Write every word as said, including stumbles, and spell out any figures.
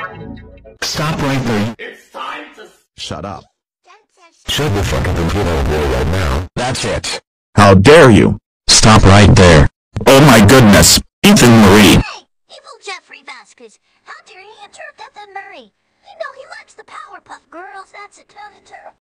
Stop right there. It's time to Shut up. Shut the fuck up and get over there right now. That's it. How dare you? Stop right there. Oh my goodness, Ethan Marie. Hey, evil Jeffrey Vasquez, how dare you interrupt Ethan Murray? You know he likes the Powerpuff Girls, that's a ton of